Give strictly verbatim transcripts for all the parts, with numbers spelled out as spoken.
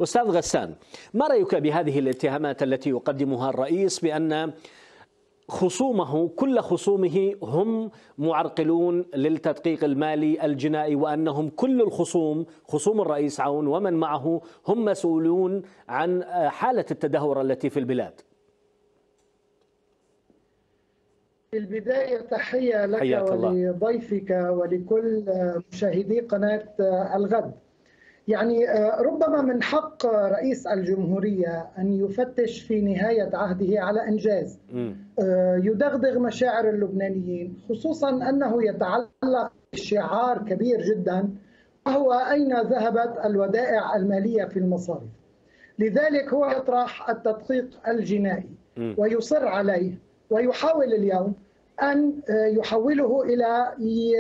أستاذ غسان، ما رأيك بهذه الاتهامات التي يقدمها الرئيس بأن خصومه كل خصومه هم معرقلون للتدقيق المالي الجنائي، وأنهم كل الخصوم خصوم الرئيس عون ومن معه هم مسؤولون عن حالة التدهور التي في البلاد؟ في البداية تحية لك ولضيفك ولكل مشاهدي قناة الغد. يعني ربما من حق رئيس الجمهورية أن يفتش في نهاية عهده على إنجاز يدغدغ مشاعر اللبنانيين، خصوصا أنه يتعلق بشعار كبير جدا وهو أين ذهبت الودائع المالية في المصارف. لذلك هو يطرح التدقيق الجنائي ويصر عليه، ويحاول اليوم أن يحوله إلى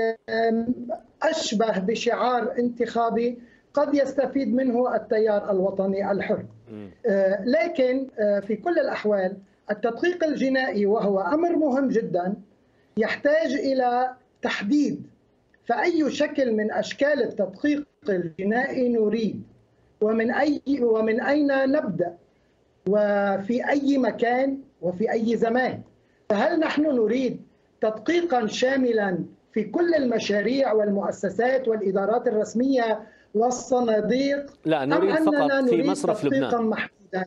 أشبه بشعار انتخابي قد يستفيد منه التيار الوطني الحر. لكن في كل الأحوال التدقيق الجنائي وهو أمر مهم جدا يحتاج إلى تحديد، فأي شكل من أشكال التدقيق الجنائي نريد، ومن أي ومن أين نبدأ، وفي أي مكان وفي أي زمان. فهل نحن نريد تدقيقا شاملا في كل المشاريع والمؤسسات والإدارات الرسمية والصناديق، لا نريد فقط في مصرف لبنان محدودا؟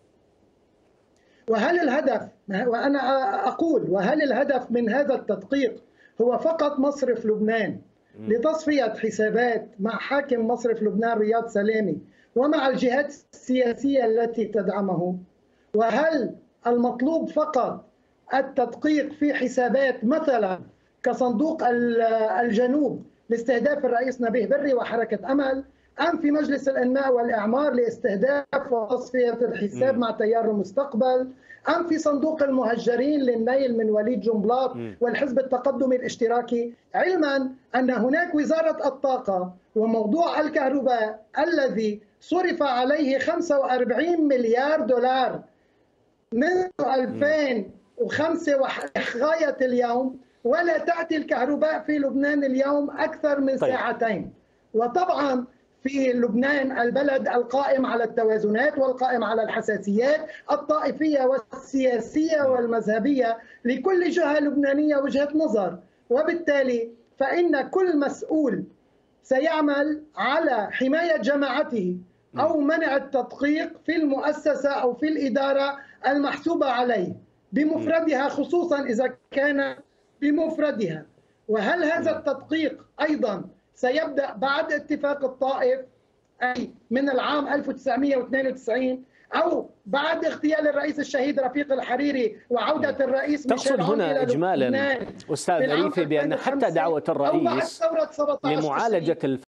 وهل الهدف، وأنا أقول وهل الهدف من هذا التدقيق هو فقط مصرف لبنان لتصفية حسابات مع حاكم مصرف لبنان رياض سلامي ومع الجهات السياسية التي تدعمه؟ وهل المطلوب فقط التدقيق في حسابات مثلا كصندوق الجنوب لاستهداف الرئيس نبيه بري وحركة أمل، أم في مجلس الإنماء والإعمار لاستهداف وتصفية الحساب مع تيار المستقبل، أم في صندوق المهجرين للنيل من وليد جنبلاط والحزب التقدمي الاشتراكي، علما أن هناك وزارة الطاقة وموضوع الكهرباء الذي صرف عليه خمسة وأربعين مليار دولار منذ ألفين وخمسة وغاية اليوم، ولا تأتي الكهرباء في لبنان اليوم أكثر من طيب. ساعتين. وطبعا في لبنان البلد القائم على التوازنات والقائم على الحساسيات الطائفية والسياسية والمذهبية، لكل جهة لبنانية وجهة نظر، وبالتالي فإن كل مسؤول سيعمل على حماية جماعته أو منع التدقيق في المؤسسة أو في الإدارة المحسوبة عليه بمفردها، خصوصا إذا كان بمفردها. وهل هذا التدقيق أيضا سيبدأ بعد اتفاق الطائف أي من العام ألف وتسعمئة واثنين وتسعين، أو بعد اغتيال الرئيس الشهيد رفيق الحريري وعودة الرئيس تقصد هنا إجمالا أستاذ أريفي بأن حتى دعوة الرئيس لمعالجة